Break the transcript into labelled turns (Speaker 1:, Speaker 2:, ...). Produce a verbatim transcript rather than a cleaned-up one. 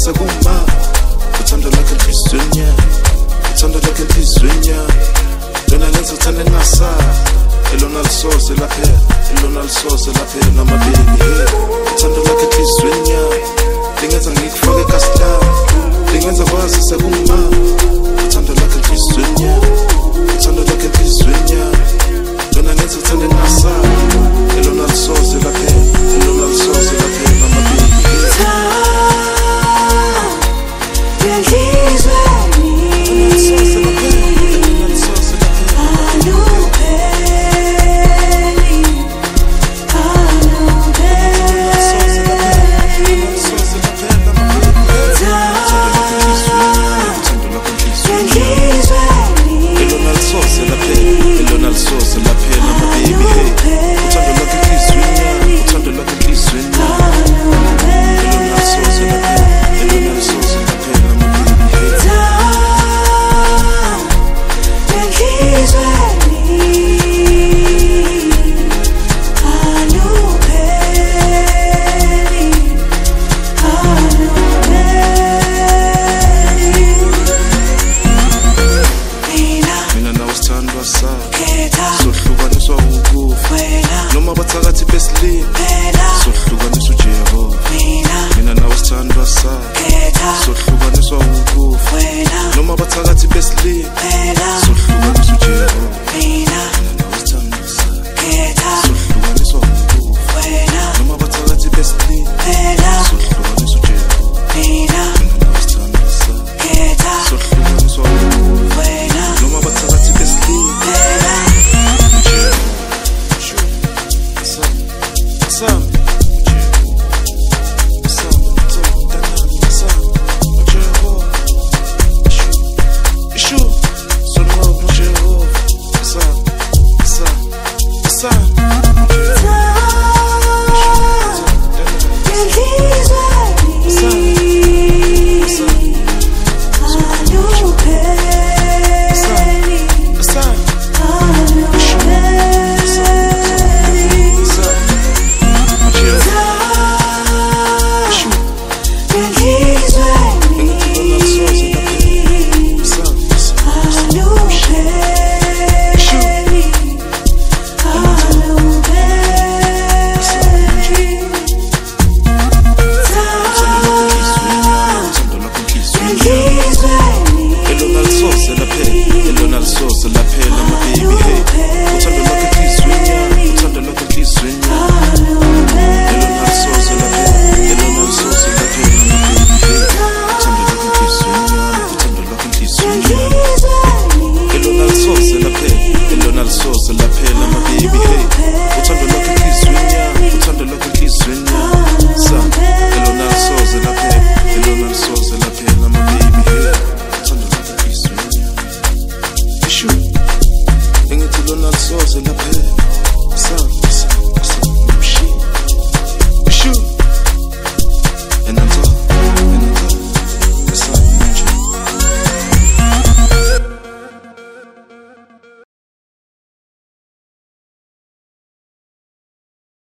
Speaker 1: sekuma uthando lakho enhlizweni yami uthando lakho enhlizweni yami lona lenza uthande ngingasabi elona lisoze laphela elona lisoze laphela namabebi uthando lakho enhlizweni yami lingenza ngikufake ekasitani lingenza kwazi sekuma uthando lakho enhlizweni yami uthando lakho enhlizweni yami lona lenza uthande ngingasabi elona lisoze laphela elona lisoze laphela namabebi sohlukaniswa ukufa noma bathakathi besilimi sohlukaniswa uJehova mina nawe sithandwa sakhe sohlukaniswa ukufa noma bathakathi besilimi sohlukaniswa uJehova mina nawe sithandwa sakhe sohlukaniswa ukufa noma bathakathi besilimi sohlukaniswa uJehova mina nawe sithandwa sakhe sohlukaniswa ukufa noma bathakathi besilimi What's up?